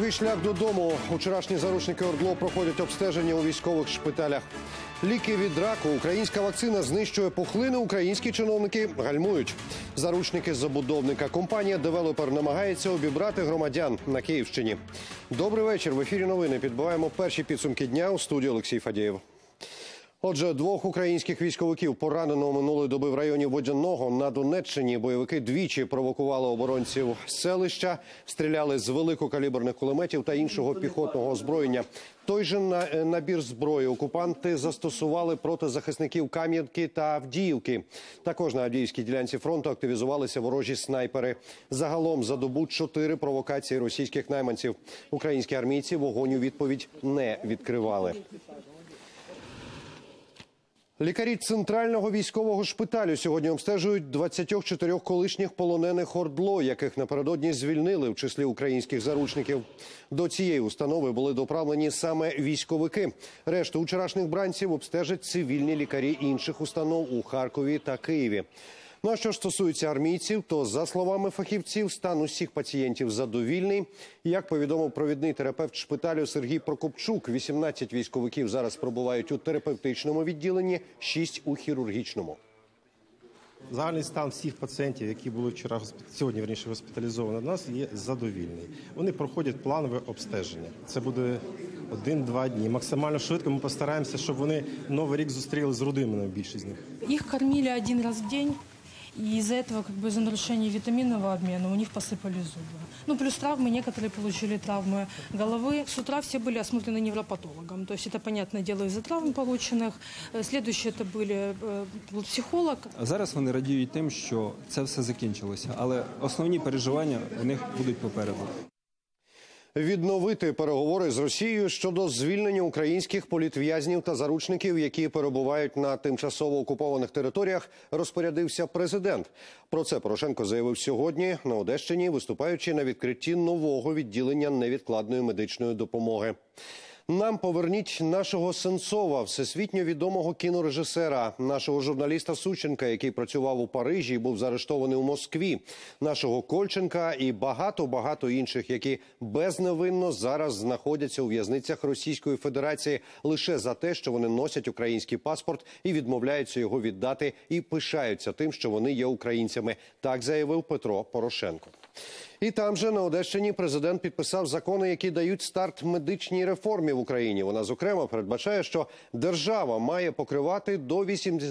Довгий шлях додому. Вчорашні заручники ОРДЛО проходять обстеження у військових шпиталях. Ліки від раку, українська вакцина знищує пухлини, українські чиновники гальмують. Заручники забудовника. Компанія-девелопер намагається обібрати громадян на Київщині. Добрий вечір. В ефірі новини. Підбиваємо перші підсумки дня. У студії Олексій Фадєєв. Отже, двох українських військовиків поранено минулої доби в районі Водяного на Донеччині. Бойовики двічі провокували оборонців селища, стріляли з великокаліберних кулеметів та іншого піхотного озброєння. Той же набір зброї окупанти застосували проти захисників Кам'янки та Авдіївки. Також на Авдіївській ділянці фронту активізувалися ворожі снайпери. Загалом за добу 4 провокації російських найманців. Українські армійці вогонь у відповідь не відкривали. Лікарі Центрального військового шпиталю сьогодні обстежують 24 колишніх полонених ОРДЛО, яких напередодні звільнили в числі українських заручників. До цієї установи були доправлені саме військовики. Решту вчорашніх бранців обстежать цивільні лікарі інших установ у Харкові та Києві. Ну а що ж стосується армійців, то, за словами фахівців, стан усіх пацієнтів задовільний. Як повідомив провідний терапевт шпиталю Сергій Прокопчук, 18 військовиків зараз перебувають у терапевтичному відділенні, 6 – у хірургічному. Загальний стан всіх пацієнтів, які були сьогодні госпіталізовані до нас, є задовільний. Вони проходять планове обстеження. Це буде 1-2 дні. Максимально швидко ми постараємося, щоб вони Новий рік зустріли з родинами, більшість з них. Их кормили один раз в день. И из-за этого, из-за нарушения витаминного обмена, у них посыпались зубы. Ну, плюс травмы, некоторые получили травмы головы. С утра все были осмотрены невропатологом. То есть это, понятное дело, из-за травм полученных. Следующие это были психолог. Зараз вони радіють тим, що це все закінчилося. Але основні переживання у них будуть попереду. Відновити переговори з Росією щодо звільнення українських політв'язнів та заручників, які перебувають на тимчасово окупованих територіях, розпорядився президент. Про це Порошенко заявив сьогодні на Одещині, виступаючи на відкритті нового відділення невідкладної медичної допомоги. Нам поверніть нашого Сенцова, всесвітньо відомого кінорежисера, нашого журналіста Сущенка, який працював у Парижі і був заарештований у Москві, нашого Кольченка і багато-багато інших, які безневинно зараз знаходяться у в'язницях Російської Федерації лише за те, що вони носять український паспорт і відмовляються його віддати і пишаються тим, що вони є українцями. Так заявив Петро Порошенко. І там же, на Одещині, президент підписав закони, які дають старт медичній реформі в Україні. Вона, зокрема, передбачає, що держава має покривати до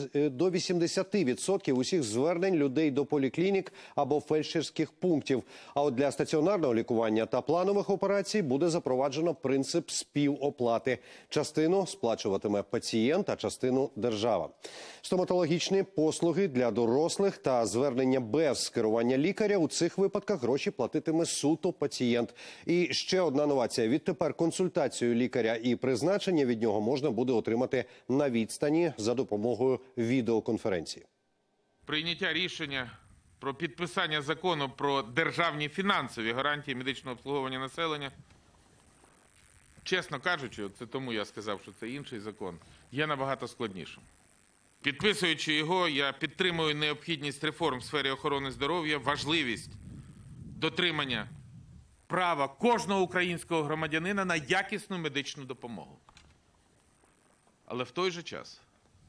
80% усіх звернень людей до поліклінік або фельдшерських пунктів. А от для стаціонарного лікування та планових операцій буде запроваджено принцип співоплати. Частину сплачуватиме пацієнт, а частину – держава. Стоматологічні послуги для дорослих та звернення без скерування лікаря – у цих випадках гроші платитиме суто пацієнт. І ще одна новація. Відтепер консультацію лікаря і призначення від нього можна буде отримати на відстані за допомогою відеоконференції. Прийняття рішення про підписання закону про державні фінансові гарантії медичного обслуговування населення, чесно кажучи, це тому я сказав, що це інший закон, є набагато складнішим. Підписуючи його, я підтримую необхідність реформ в сфері охорони здоров'я, важливість дотримання права кожного українського громадянина на якісну медичну допомогу. Але в той же час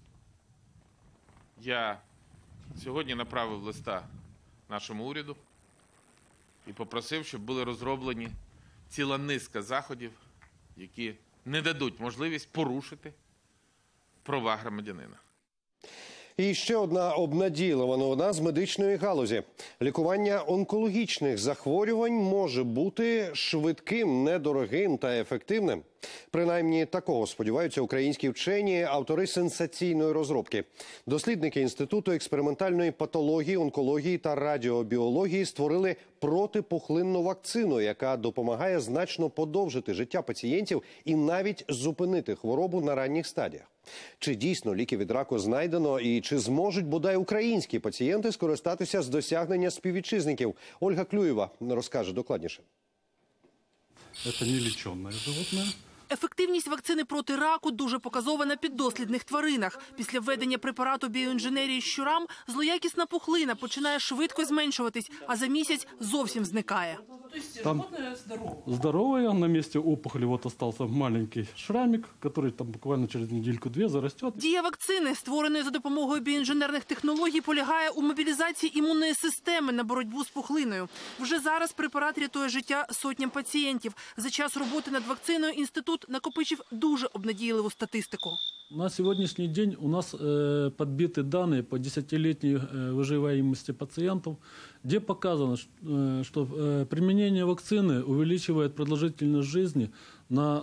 я сьогодні направив листа нашому уряду і попросив, щоб були розроблені ціла низка заходів, які не дадуть можливість порушити права громадянина. І ще одна обнадійлива новина з медичної галузі. Лікування онкологічних захворювань може бути швидким, недорогим та ефективним. Принаймні, такого сподіваються українські вчені, автори сенсаційної розробки. Дослідники Інституту експериментальної патології, онкології та радіобіології створили протипухлинну вакцину, яка допомагає значно подовжити життя пацієнтів і навіть зупинити хворобу на ранніх стадіях. Чи дійсно ліки від раку знайдено і чи зможуть бодай українські пацієнти скористатися з досягнення співвітчизників? Ольга Клюєва розкаже докладніше. Це не лічене животне. Ефективність вакцини проти раку дуже показова на піддослідних тваринах. Після введення препарату біоінженерії щурам злоякісна пухлина починає швидко зменшуватись, а за місяць зовсім зникає. Там здоровая, на месте опухоли вот остался маленький шрамик, который там буквально через недельку-две зарастет. Дія вакцини, створеної за допомогою біоінженерних технологій, полягає у мобілізації імунної системи на боротьбу з пухлиною. Вже зараз препарат рятує життя сотням пацієнтів. За час роботи над вакциною інститут накопичив дуже обнадійливу статистику. На сегодняшний день у нас подбиты данные по 10-летней выживаемости пациентов, где показано, что применение вакцины увеличивает продолжительность жизни на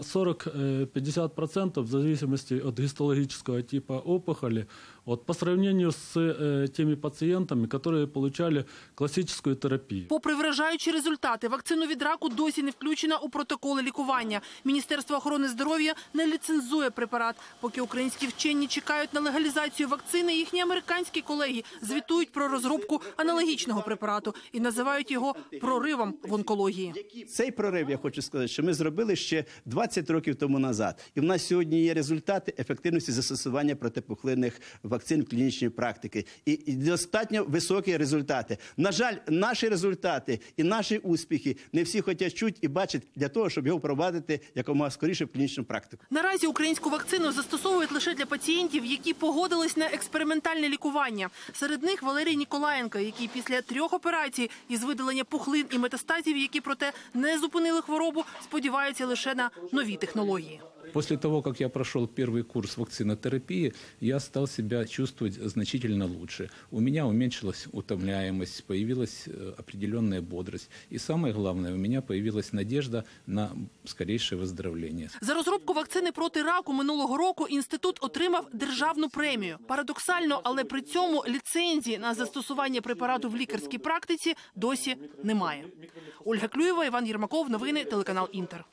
40-50% в зависимости от гистологического типа опухоли, по сравнению с теми пациентами, которые получали классическую терапию. Попри вражаючі результати, вакцину від раку досі не включена у протоколи лікування. Міністерство охорони здоров'я не ліцензує препарат. Поки українські вчені чекають на легалізацію вакцини, їхні американські колеги звітують про розробку аналогічного препарату і називають його проривом в онкології. Цей прорив, я хочу сказати, що ми зробили ще 20 років тому назад. І в нас сьогодні є результати ефективності застосування протипухлинних вакцин клінічної практики. І достатньо високі результати. На жаль, наші результати і наші успіхи не всі хочуть чути і бачити для того, щоб його впровадити якомога скоріше в клінічну практику. Наразі українську вакцину застосовують лише для пацієнтів, які погодились на експериментальне лікування. Серед них Валерій Ніколаєнко, який після 3 операцій із видалення пухлин і метастазів, які проте не зупинили хворобу, сподівається лише на нові технології. После того, как я прошел первый курс вакцинотерапии, я стал себя чувствовать значительно лучше. У меня уменьшилась утомляемость, появилась определенная бодрость. И самое главное, у меня появилась надежда на скорейшее выздоровление. За розробку вакцини проти раку минулого року інститут отримав державну премію. Парадоксально, але при цьому ліцензії на застосування препарату в лікарській практиці досі немає. Ольга Клюєва, Іван Єрмаков, новини, телеканал «Інтер».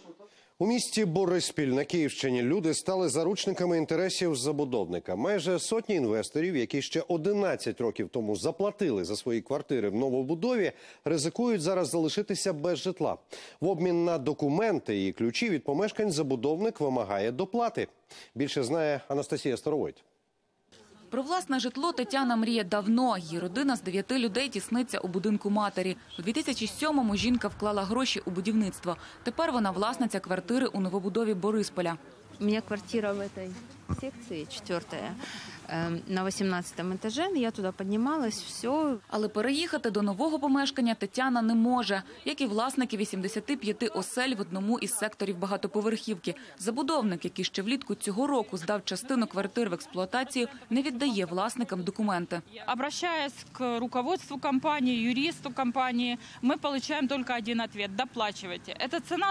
У місті Бориспіль на Київщині люди стали заручниками інтересів забудовника. Майже сотні інвесторів, які ще 11 років тому заплатили за свої квартири в новобудові, ризикують зараз залишитися без житла. В обмін на документи і ключі від помешкань забудовник вимагає доплати. Більше знає Анастасія Старовойт. Про власне житло Тетяна мріє давно. Її родина з 9 людей тісниться у будинку матері. У 2007-му жінка вклала гроші у будівництво. Тепер вона власниця квартири у новобудові Борисполя. У меня квартира в этой секции, 4-я, на 18 этаже. Я туда поднималась, все. Але переїхати до нового помешкання Тетяна не може, як і власники 85 осель в одному із секторів багатоповерхівки. Забудовник, який ще влітку цього року здав частину квартир в експлуатацію, не віддає власникам документи. Обращаясь к руководству компании, юристу компании, мы получаем только один ответ – доплачивайте. Это цена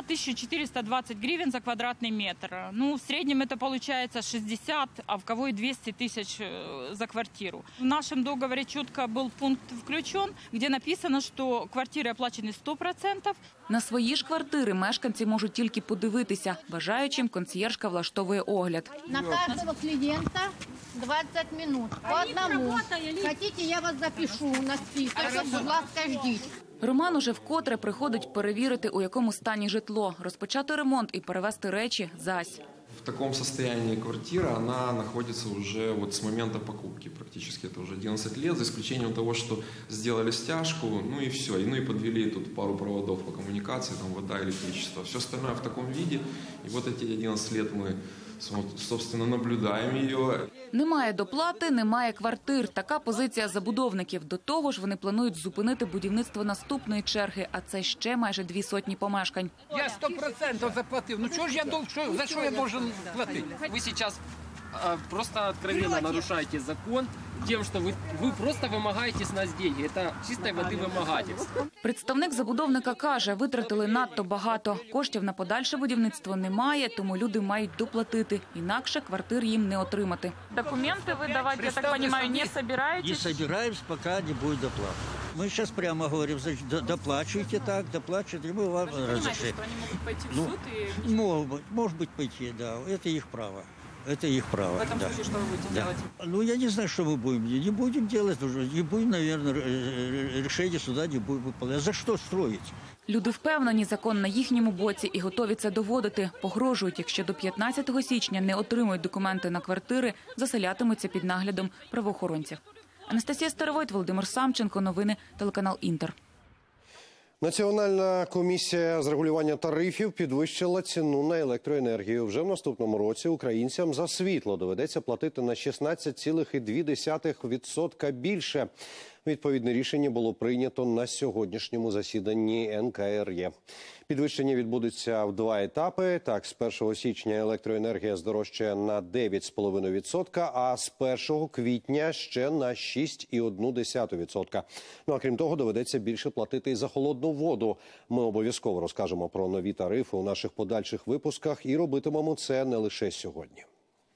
1420 гривен за квадратный метр. В среднем это получается 60, а в кого и 200 тысяч за квартиру. В нашем договоре четко был пункт включен, где написано, что квартиры оплачены 100%. На свої ж квартири мешканці можуть тільки подивитися. Бажаючим консьєржка влаштовує огляд. На каждого клиента 20 минут. По одному. Хотите, я вас запишу на список. Будь ласка, ждіть. Роман уже вкотре приходить перевірити, у якому стані житло, розпочати ремонт і перевезти речі зась. В таком состоянии квартира, она находится уже вот с момента покупки, практически это уже 11 лет, за исключением того, что сделали стяжку, и все, и подвели тут пару проводов по коммуникации, там вода, электричество, все остальное в таком виде, и вот эти 11 лет мы, собственно, наблюдаем ее. Немає доплати, немає квартир. Така позиція забудовників. До того ж, вони планують зупинити будівництво наступної черги, а це ще майже 200 помешкань. Я 100% заплатив. Чого ж за що я должен платити? Ви зараз просто откровенно нарушаете закон тем, что вы просто вымогаете с нас деньги. Это чистой воды вымогательство. Представник забудовника каже, витратили надто багато. Коштів на подальше будівництво немає, тому люди мають доплатити. Інакше квартир їм не отримати. Документы вы давать, я так понимаю, не собираетесь? Не собираемся, пока не будет доплаты. Мы сейчас прямо говорим, значит, доплачивайте так, доплачивайте, мы вам разрешим. Они могут пойти в суд и... Может быть, пойти, да, это их право. Это их право. В этом случае что вы будете делать? Я не знаю, что мы будем. Не будем делать, не будем, наверное, решение суда не будем выполнять. За что строить? Люди впевнені, закон на їхньому боці і готові це доводити. Погрожують, якщо до 15 січня не отримують документи на квартири, заселятимуться під наглядом правоохоронців. Анастасія Старовойт, Володимир Самченко, новини, телеканал «Інтер». Національна комісія з регулювання тарифів підвищила ціну на електроенергію. Вже в наступному році українцям за світло доведеться платити на 16,2% більше. Відповідне рішення було прийнято на сьогоднішньому засіданні НКРЕ. Підвищення відбудеться в два етапи. Так, з 1 січня електроенергія здорожчає на 9,5%, а з 1 квітня ще на 6,1%. Ну а крім того, доведеться більше платити і за холодну воду. Ми обов'язково розкажемо про нові тарифи у наших подальших випусках і робитимемо це не лише сьогодні.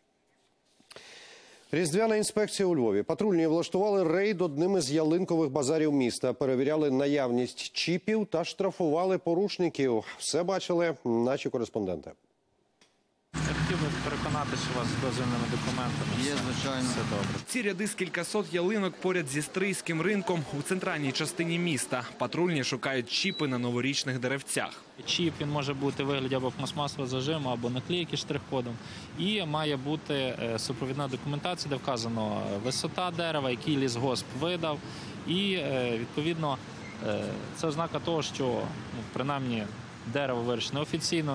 Різдвяна інспекція у Львові. Патрульні влаштували рейд одним із ялинкових базарів міста. Перевіряли наявність чіпів та штрафували порушників. Все бачили наші кореспонденти. Я хотів би переконати, що у вас з дозвільними документами є, звичайно, все добре. Ці ряди з кількасот ялинок поряд зі Стрийським ринком у центральній частині міста. Патрульні шукають чіпи на новорічних деревцях. Чіп, він може бути у вигляді або пластмасового зажиму, або наклейки штрих-кодом. І має бути супровідна документація, де вказано висота дерева, який лісгосп видав. І, відповідно, це ознака того, що, принаймні, дерево вирощене офіційно,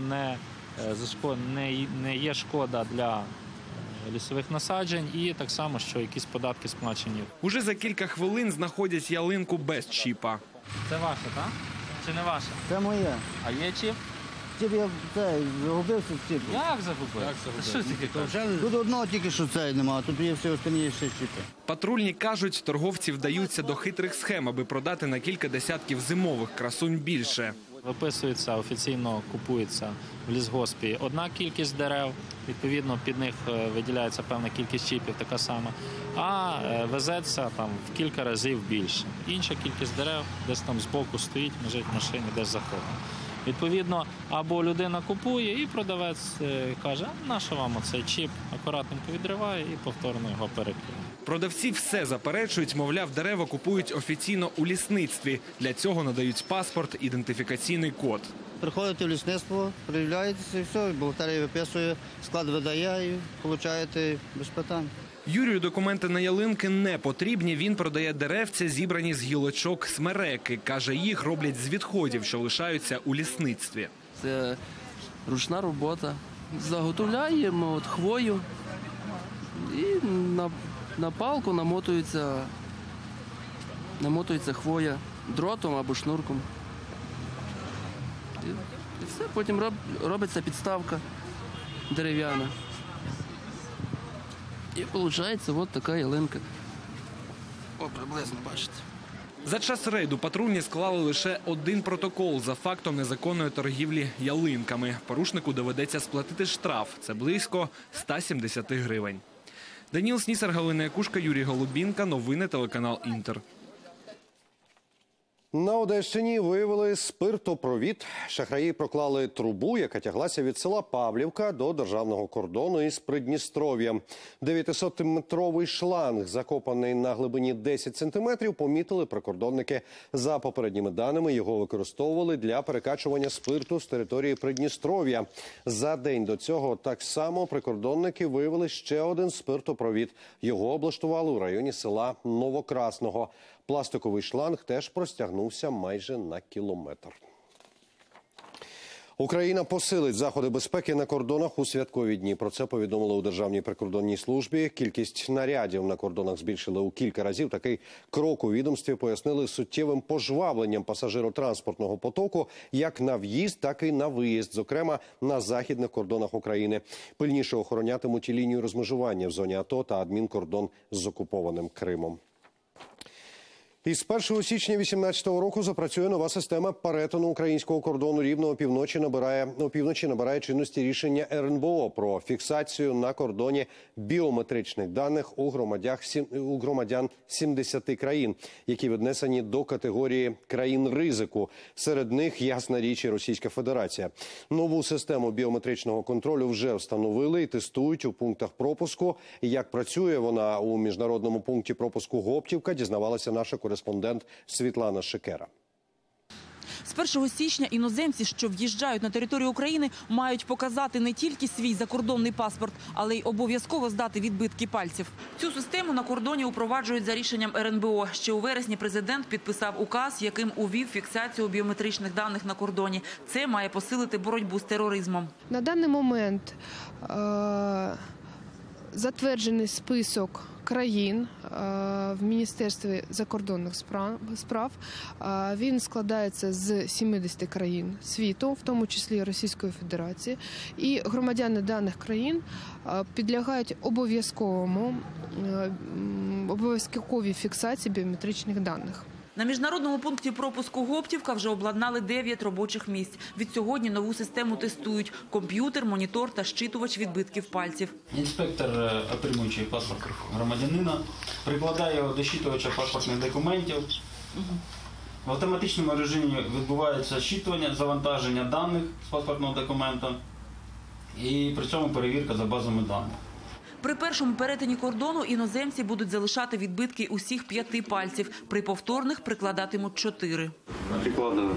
не є шкода для лісових насаджень і так само, що якісь податки сплачені. Уже за кілька хвилин знаходять ялинку без чіпа. Це ваше, так? Чи не ваше? Це моє. А є чіп? Чіп я загубився в чіпі. Як загубив? Що таке? Тут одного тільки що цей немає, тут є всі останні ще чіпи. Патрульні кажуть, торговці вдаються до хитрих схем, аби продати на кілька десятків зимових красунь більше. Виписується, офіційно купується в лісгоспі одна кількість дерев, відповідно під них виділяється певна кількість чіпів, така сама, а везеться там в кілька разів більше. Інша кількість дерев десь там збоку стоїть, лежить в машині, десь захована. Відповідно, або людина купує і продавець каже, а на що вам оцей чіп, акуратненько відриває і повторно його перекидає. Продавці все заперечують, мовляв, дерева купують офіційно у лісництві. Для цього надають паспорт, ідентифікаційний код. Приходите в лісництво, приявляєтеся і все, бухгалтерія виписує, склад видає і отримуєте без питань. Юрію документи на ялинки не потрібні. Він продає деревця, зібрані з гілочок смереки. Каже, їх роблять з відходів, що лишаються у лісництві. Це ручна робота. Заготовляємо хвою і на палку намотується хвоя дротом або шнурком. І все, потім робиться підставка дерев'яна. І виходить ось така ялинка. О, приблизно, бачите. За час рейду патрульні склали лише один протокол за фактом незаконної торгівлі ялинками. Порушнику доведеться сплатити штраф. Це близько 170 гривень. Даніл Снісар, Галина Якушка, Юрій Голубінка. Новини телеканал «Інтер». На Одещині виявили спиртопровід. Шахраї проклали трубу, яка тяглася від села Павлівка до державного кордону із Придністров'ям. 900-метровий шланг, закопаний на глибині 10 сантиметрів, помітили прикордонники. За попередніми даними, його використовували для перекачування спирту з території Придністров'я. За день до цього так само прикордонники виявили ще один спиртопровід. Його облаштували у районі села Новокрасного. Пластиковий шланг теж простягнувся майже на кілометр. Україна посилить заходи безпеки на кордонах у святкові дні. Про це повідомили у Державній прикордонній службі. Кількість нарядів на кордонах збільшили у кілька разів. Такий крок у відомстві пояснили суттєвим пожвавленням пасажиротранспортного потоку як на в'їзд, так і на виїзд, зокрема на західних кордонах України. Пильніше охоронятимуть і лінію розмежування в зоні АТО та адмінкордон з окупованим Кримом. Із 1 січня 2018 року запрацює нова система перетину українського кордону. Рівно опівночі набирає чинності рішення РНБО про фіксацію на кордоні біометричних даних у громадян 70 країн, які віднесені до категорії країн ризику. Серед них, ясна річ, і Російська Федерація. Нову систему біометричного контролю вже встановили і тестують у пунктах пропуску. Як працює вона у міжнародному пункті пропуску Гоптівка, дізнавалася наша кореспондент Світлана Шикера. З 1 січня іноземці, що в'їжджають на територію України, мають показати не тільки свій закордонний паспорт, але й обов'язково здати відбитки пальців. Цю систему на кордоні упроваджують за рішенням РНБО. Ще у вересні президент підписав указ, яким увів фіксацію біометричних даних на кордоні. Це має посилити боротьбу з тероризмом. На даний момент затверджений список країн в Міністерстві закордонних справ. Він складається з 70 країн світу, в тому числі Російської Федерації. І громадяни даних країн підлягають обов'язковій фіксації біометричних даних. На міжнародному пункті пропуску Гоптівка вже обладнали 9 робочих місць. Відсьогодні нову систему тестують – комп'ютер, монітор та щитувач відбитків пальців. Інспектор, отримуючи паспорт громадянина, прикладає його до щитувача паспортних документів. В автоматичному режимі відбувається щитування, завантаження даних з паспортного документа і при цьому перевірка за базами даних. При першому перетині кордону іноземці будуть залишати відбитки усіх 5 пальців. При повторних прикладатимуть 4. Прикладаю.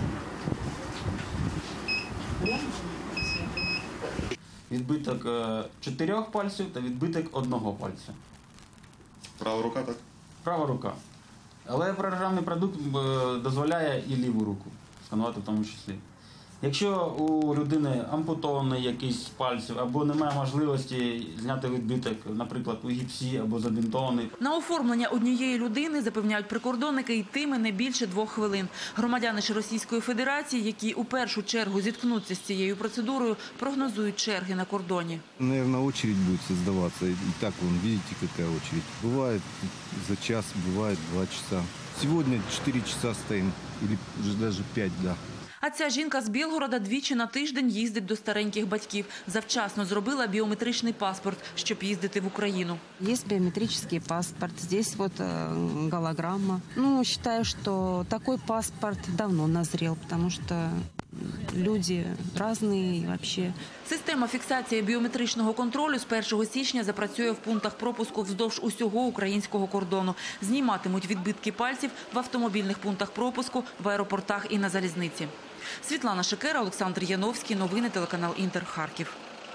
Відбиток 4 пальців та відбиток 1 пальця. Права рука, так? Права рука. Але програмний продукт дозволяє і ліву руку сканувати в тому числі. Якщо у людини ампутований якийсь з пальців або немає можливості зняти відбиток, наприклад, у гіпсі або забінтований. На оформлення однієї людини, запевняють прикордонники, йтиме не більше 2 хвилин. Громадяни ж Російської Федерації, які у першу чергу зіткнуться з цією процедурою, прогнозують черги на кордоні. Наверное, очередь будет создаваться. И так, вон, видите, какая очередь. Бывает за час, бывает 2 часа. Сегодня 4 часа стоим, или уже даже 5, да. А ця жінка з Білгорода двічі на тиждень їздить до стареньких батьків. Завчасно зробила біометричний паспорт, щоб їздити в Україну. Є біометричний паспорт, здесь вот голограмма. Ну, считаю, что такой паспорт давно назрел, потому что люди разные и вообще. Система фіксації біометричного контролю з 1 січня запрацює в пунктах пропуску вздовж усього українського кордону. Зніматимуть відбитки пальців в автомобільних пунктах пропуску, в аеропортах і на залізниці. Світлана Шикера, Олександр Яновський. Новини телеканал Інтер. Харків.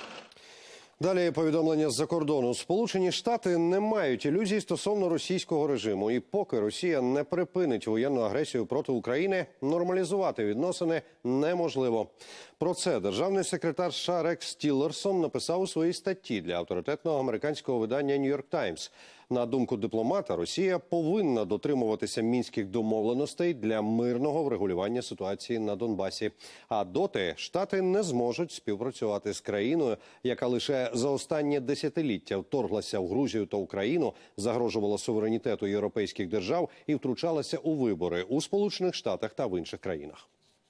Далі повідомлення з-за кордону. Сполучені Штати не мають ілюзій стосовно російського режиму. І поки Росія не припинить воєнну агресію проти України, нормалізувати відносини неможливо. Про це державний секретар США Рекс Тіллерсон написав у своїй статті для авторитетного американського видання «Нью-Йорк Таймс». На думку дипломата, Росія повинна дотримуватися мінських домовленостей для мирного врегулювання ситуації на Донбасі. А доти Штати не зможуть співпрацювати з країною, яка лише за останнє десятиліття вторглася в Грузію та Україну, загрожувала суверенітету європейських держав і втручалася у вибори у Сполучених Штатах та в інших країнах.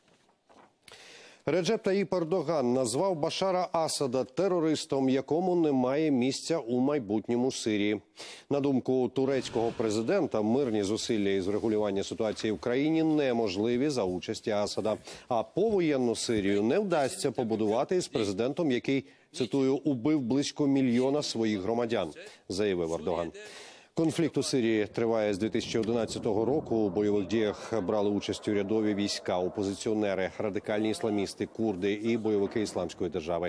Реджеп Таїп Ердоган назвав Башара Асада терористом, якому немає місця у майбутньому Сирії. На думку турецького президента, мирні зусилля із врегулювання ситуації в країні неможливі за участі Асада. А повоєнну Сирію не вдасться побудувати із президентом, який, цитую, «убив близько 1 мільйона своїх громадян», заявив Ердоган. Конфлікт у Сирії триває з 2011 року. У бойових діях брали участь урядові війська, опозиціонери, радикальні ісламісти, курди і бойовики Ісламської держави.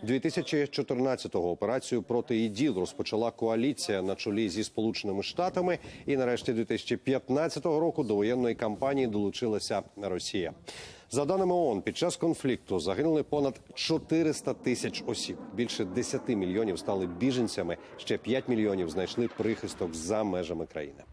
2014-го операцію проти ІДІЛ розпочала коаліція на чолі зі Сполученими Штатами. І нарешті 2015 року до воєнної кампанії долучилася Росія. За даними ООН, під час конфлікту загинули понад 400 тисяч осіб. Більше 10 мільйонів стали біженцями, ще 5 мільйонів знайшли прихисток за межами країни.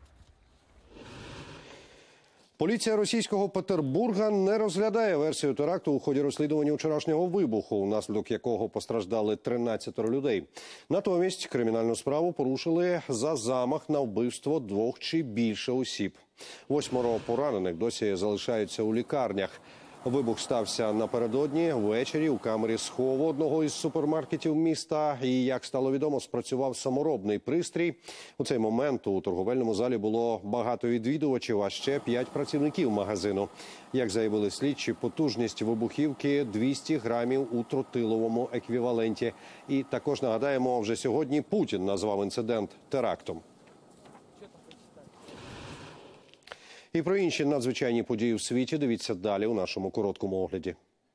Поліція російського Петербурга не розглядає версію теракту у ході розслідування вчорашнього вибуху, внаслідок якого постраждали 13 людей. Натомість кримінальну справу порушили за замах на вбивство 2 чи більше осіб. 8 поранених досі залишаються у лікарнях. Вибух стався напередодні ввечері у камері схову одного із супермаркетів міста. І, як стало відомо, спрацював саморобний пристрій. У цей момент у торговельному залі було багато відвідувачів, а ще 5 працівників магазину. Як заявили слідчі, потужність вибухівки 200 грамів у тротиловому еквіваленті. І також нагадаємо, вже сьогодні Путін назвав інцидент терактом. І про інші надзвичайні події у світі дивіться далі у нашому короткому огляді.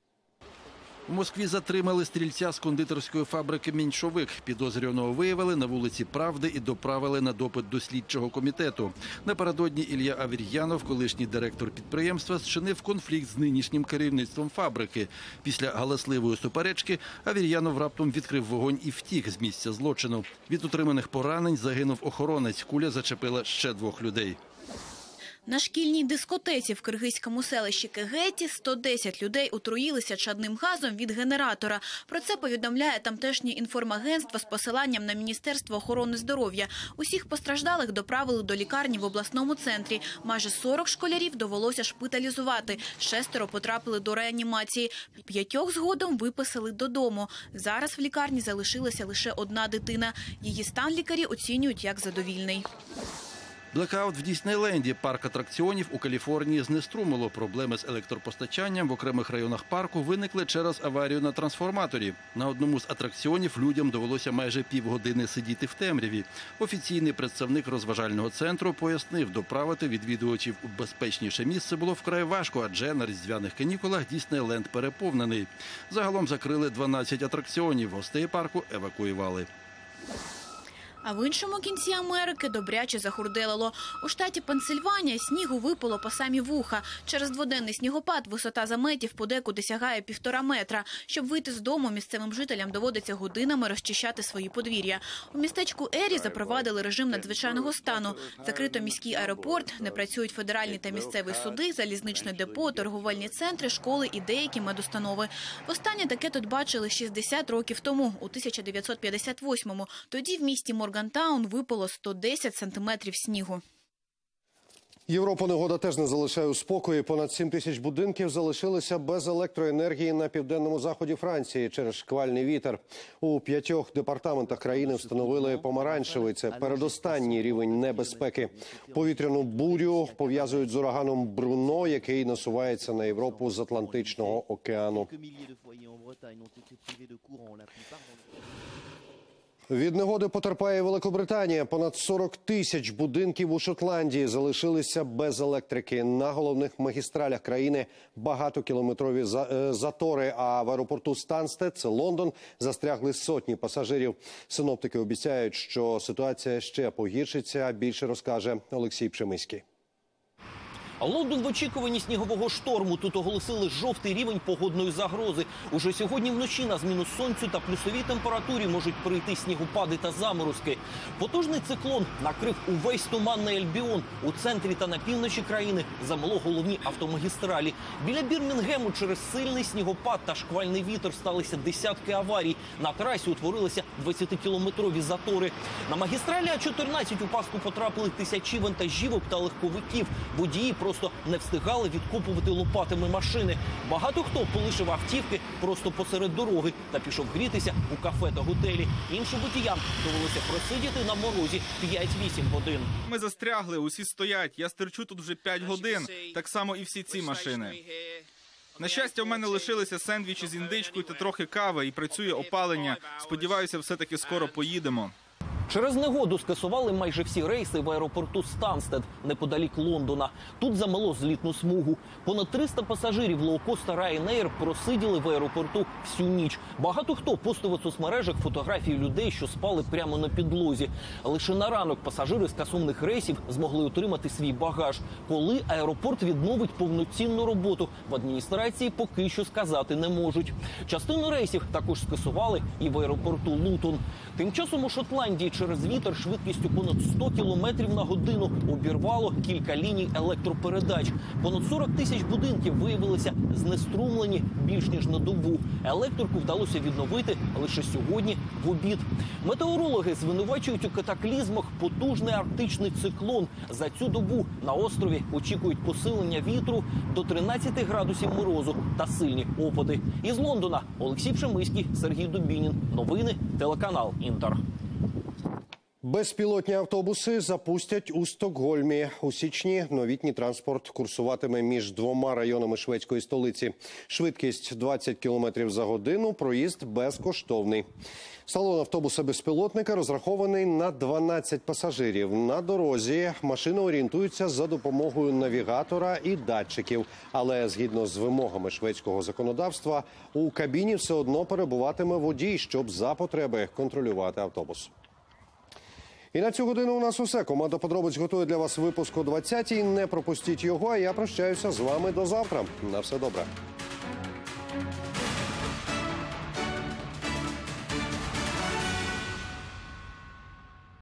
У Москві затримали стрільця з кондитерської фабрики «Меньшовик». Підозрюваного виявили на вулиці Правди і доправили на допит до слідчого комітету. Напередодні Ілля Аверьянов, колишній директор підприємства, зчинив конфлікт з нинішнім керівництвом фабрики. Після галасливої суперечки Аверьянов раптом відкрив вогонь і втік з місця злочину. Від отриманих поранень загинув охоронець. Куля зачепила ще 2 людей. На шкільній дискотеці в киргизькому селищі Кегеті 110 людей отруїлися чадним газом від генератора. Про це повідомляє тамтешнє інформагентство з посиланням на Міністерство охорони здоров'я. Усіх постраждалих доправили до лікарні в обласному центрі. Майже 40 школярів довелося шпиталізувати. 6 потрапили до реанімації. 5 згодом виписали додому. Зараз в лікарні залишилася лише 1 дитина. Її стан лікарі оцінюють як задовільний. Блекаут в Діснейленді. Парк атракціонів у Каліфорнії знеструмило. Проблеми з електропостачанням в окремих районах парку виникли через аварію на трансформаторі. На одному з атракціонів людям довелося майже півгодини сидіти в темряві. Офіційний представник розважального центру пояснив, доправити відвідувачів у безпечніше місце було вкрай важко, адже на різдвяних канікулах Діснейленд переповнений. Загалом закрили 12 атракціонів, гостей парку евакуювали. А в іншому кінці Америки добряче захурделило. У штаті Пенсильванія снігу випало по самі вуха. Через дводенний снігопад висота заметів подекуди сягає 1,5 метра. Щоб вийти з дому, місцевим жителям доводиться годинами розчищати свої подвір'я. У містечку Ері запровадили режим надзвичайного стану. Закрито міський аеропорт, не працюють федеральні та місцеві суди, залізничне депо, торговельні центри, школи і деякі медустанови. Востаннє таке тут бачили 60 років тому, у 1958-му. Тоді в місті Моргантаун випало 110 сантиметрів снігу. Європу негода теж не залишає у спокої. Понад 7 тисяч будинків залишилися без електроенергії на південному заході Франції через шквальний вітер. У 5 департаментах країни встановили помаранчевий – це передостанній рівень небезпеки. Повітряну бурю пов'язують з ураганом Бруно, який насувається на Європу з Атлантичного океану. Від негоди потерпає Великобританія. Понад 40 тисяч будинків у Шотландії залишилися без електрики. На головних магістралях країни багатокілометрові затори, а в аеропорту Станстед, це Лондон, застрягли сотні пасажирів. Синоптики обіцяють, що ситуація ще погіршиться. Більше розкаже Олексій Пшемиський. Лондон в очікуванні снігового шторму. Тут оголосили жовтий рівень погодної загрози. Уже сьогодні вночі на зміну сонцю та плюсовій температурі можуть прийти снігопади та заморозки. Потужний циклон накрив увесь туманний Альбіон. У центрі та на півночі країни замело головні автомагістралі. Біля Бірмінгему через сильний снігопад та шквальний вітер сталися десятки аварій. На трасі утворилися 20-кілометрові затори. На магістралі А14 у пастку потрапили тисячі вантажівок та легковиків. Водії просто не встигали відкопувати лопатами машини. Багато хто полишив автівки просто посеред дороги та пішов грітися у кафе та готелі. Іншим водіям довелося просидіти на морозі 5-8 годин. Ми застрягли, усі стоять. Я стерчу тут вже 5 годин. Так само і всі ці машини. На щастя, в мене лишилися сендвічі з індичкою та трохи кави, і працює опалення. Сподіваюся, все-таки скоро поїдемо. Через негоду скасували майже всі рейси в аеропорту Станстед, неподалік Лондона. Тут замело злітну смугу. Понад 300 пасажирів лоукоста Ryanair просиділи в аеропорту всю ніч. Багато хто постив у соцмережах фотографії людей, що спали прямо на підлозі. Лише на ранок пасажири скасованих рейсів змогли отримати свій багаж. Коли аеропорт відновить повноцінну роботу, в адміністрації поки що сказати не можуть. Частину рейсів також скасували і в аеропорту Лутон. Тим часом у Шотландії через вітер швидкістю понад 100 км на годину обірвало кілька ліній електропередач. Понад 40 тисяч будинків виявилися знеструмлені більш ніж на добу. Електрику вдалося відновити лише сьогодні в обід. Метеорологи звинувачують у катаклізмах потужний арктичний циклон. За цю добу на острові очікують посилення вітру до 13 градусів морозу та сильні опади. Із Лондона Олексій Пшемиський, Сергій Дубінін. Новини, телеканал Інтер. Безпілотні автобуси запустять у Стокгольмі. У січні новітній транспорт курсуватиме між двома районами шведської столиці. Швидкість 20 км за годину, проїзд безкоштовний. Салон автобуса-безпілотника розрахований на 12 пасажирів. На дорозі машина орієнтується за допомогою навігатора і датчиків. Але згідно з вимогами шведського законодавства, у кабіні все одно перебуватиме водій, щоб за потреби контролювати автобус. І на цю годину у нас усе. Команда «Подробиць» готує для вас випуск о 20-й. Не пропустіть його, а я прощаюся з вами до завтра. На все добре.